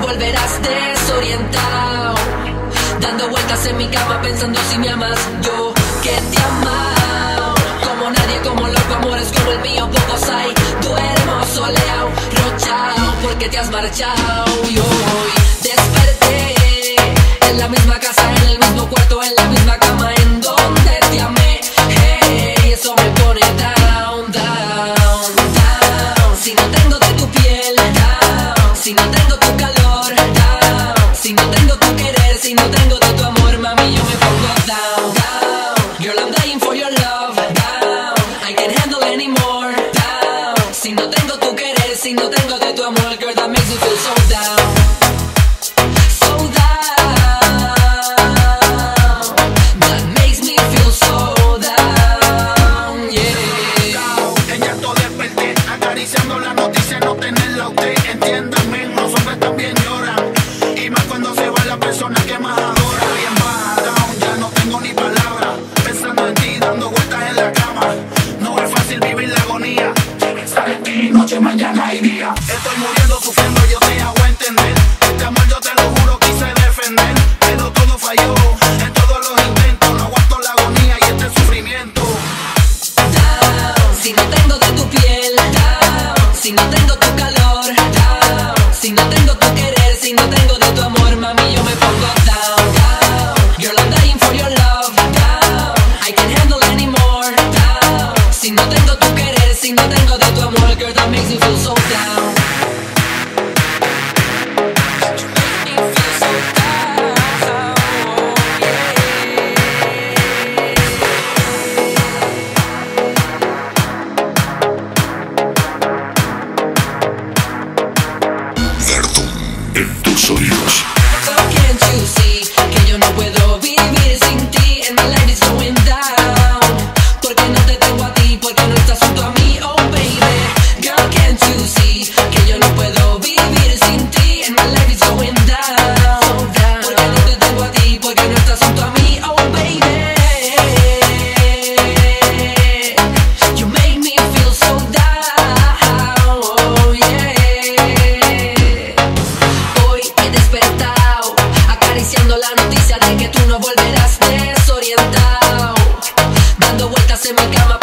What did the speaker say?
volverás desorientado, dando vueltas en mi cama pensando si me amas. Yo que te he amado como nadie, como loco, amores como el mío pocos hay. Duermo soleado, rochao, porque te has marchado. Y hoy desperté en la misma casa, en el mismo cuarto, en la misma cama en donde te amé. Hey, eso me pone down, down, down. Si no tengo de tu piel, down. Si no tengo tu calor, down. Si no tengo tu querer, si no tengo de tu amor, mami, yo me pongo down, down. Girl, I'm dying for your love, down. I can't handle anymore, down. Si no tengo tu querer, si no tengo de tu amor, girl, that makes me feel so down. So down. That makes me feel so down, yeah. En llanto desperté, acariciando la noticia, no tenerla a usted. Entiéndame, los hombres también lloran, y más cuando se va la persona que más adora. Bien baja, down, ya no tengo ni palabras, pensando en ti, dando vueltas en la cama. No es fácil vivir la agonía, pensar en ti, noche, mañana y día. Estoy muriendo, sufriendo, yo te hago entender. Este amor yo te lo juro, quise defender, pero todo falló. En todos los intentos, no aguanto la agonía y este sufrimiento. Down. Si no tengo de tu piel, down. Si no tengo tu calor, down. Si no tengo tu querer, si no tengo de tu amor, mami, yo me pongo down, down. Girl, I'm dying for your love, down. I can't handle anymore, down. Si no tengo tu querer, si no tengo de tu amor, girl, that makes me feel so down. You make me feel so down, yeah. Verdum en tus oídos. So can't you see que yo no puedo vivir sin ti? And my life is going down. Porque no te tengo a ti, porque no estás junto a mí, oh baby. Girl, can't you see que yo no puedo vivir sin ti? And my life is going down, down. Porque no te tengo a ti, porque no estás junto a mí, oh baby. You make me feel so down, oh yeah. Hoy he despertado, acariciando la noticia de que tú no volverás desorientado, dando vueltas en mi cama